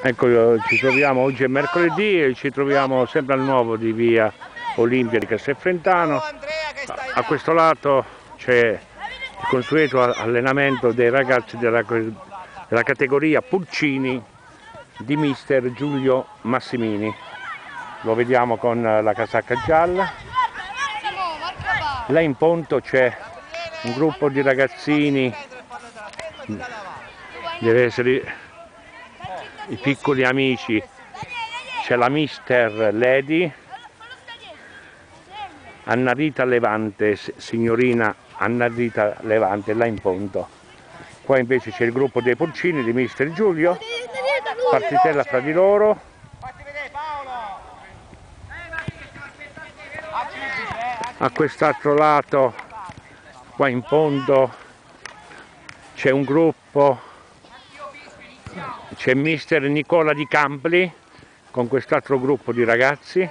Ecco, ci troviamo, oggi è mercoledì e ci troviamo sempre al nuovo di via Olimpia di Castelfrentano. A questo lato c'è il consueto allenamento dei ragazzi della categoria Pulcini di mister Giulio Massimini. Lo vediamo con la casacca gialla. Là in fondo c'è un gruppo di ragazzini, deve essere i piccoli amici, c'è la mister Lady, Anna Rita Levante, signorina Anna Rita Levante, là in fondo. Qua invece c'è il gruppo dei Pulcini di mister Giulio, partitella fra di loro. A quest'altro lato, qua in fondo, c'è un gruppo, c'è mister Nicola Di Campli con quest'altro gruppo di ragazzi.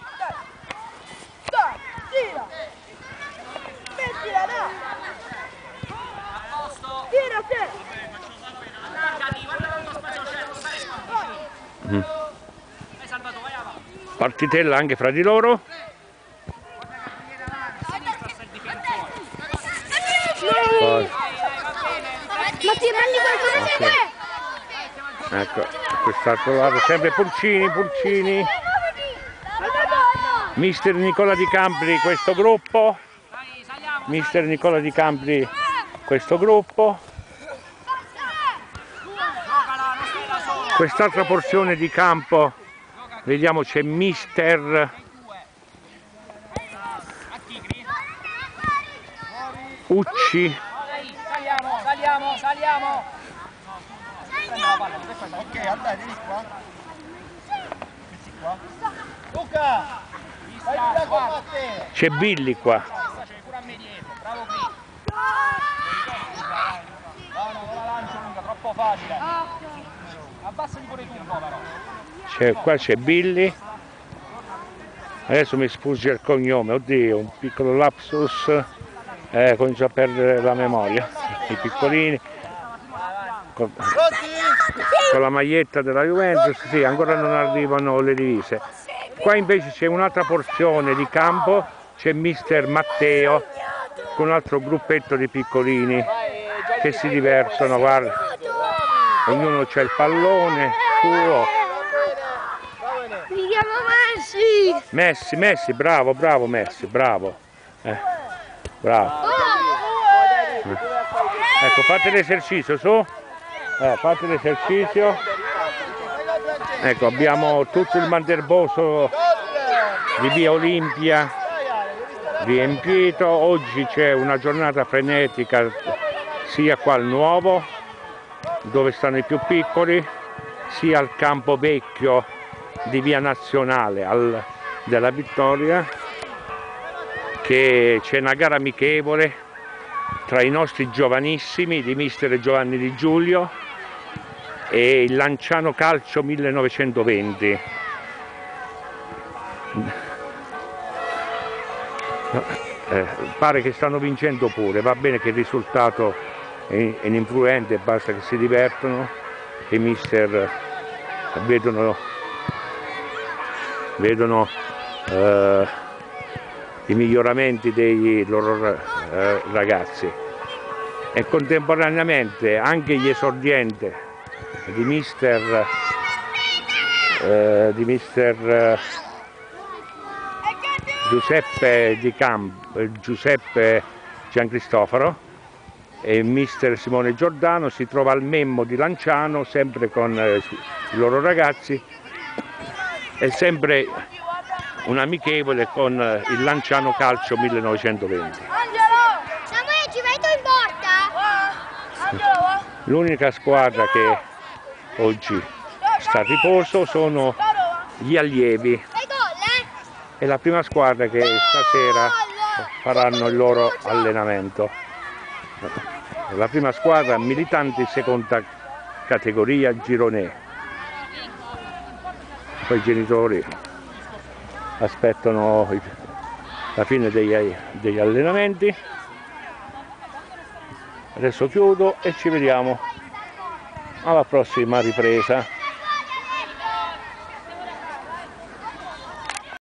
Partitella anche fra di loro. Ecco, quest'altro lato sempre Pulcini, mister Nicola Di Campli questo gruppo, mister Nicola Di Campli questo gruppo. Quest'altra porzione di campo, vediamo, c'è mister Ucci. Saliamo. Ok, andate di qua. Questi qua. Luca! Vai da qua. C'è Billy qua. C'è pure a me dietro, bravo qui. No, la lancio lunga, troppo facile. Abbassati pure tu, no, però. Qua c'è Billy. Adesso mi sfugge il cognome, oddio, un piccolo lapsus. Comincio a perdere la memoria. I piccolini. Con la maglietta della Juventus, sì, ancora non arrivano le divise. Qua invece c'è un'altra porzione di campo, c'è mister Matteo con un altro gruppetto di piccolini che si divertono, guarda, ognuno c'ha il pallone suo. Mi chiamo Messi, bravo Messi, bravo. Ecco, fate l'esercizio su. Fate l'esercizio. Ecco, abbiamo tutto il manderboso di via Olimpia riempito. Oggi c'è una giornata frenetica sia qua al nuovo, dove stanno i più piccoli, sia al campo vecchio di via Nazionale della Vittoria, che c'è una gara amichevole tra i nostri giovanissimi di mister Giovanni Di Giulio e il Lanciano Calcio 1920. Pare che stanno vincendo pure, va bene che il risultato è ininfluente, basta che si divertono, che i mister vedono i miglioramenti dei loro ragazzi, e contemporaneamente anche gli esordienti di mister Giuseppe Giancristoforo e mister Simone Giordano si trova al Memmo di Lanciano, sempre con i loro ragazzi, e sempre un amichevole con il Lanciano Calcio 1920. L'unica squadra che oggi sta a riposo sono gli allievi, è la prima squadra che stasera faranno il loro allenamento. La prima squadra militante in seconda categoria Gironè. Poi i genitori aspettano la fine degli allenamenti. Adesso chiudo e ci vediamo alla prossima ripresa.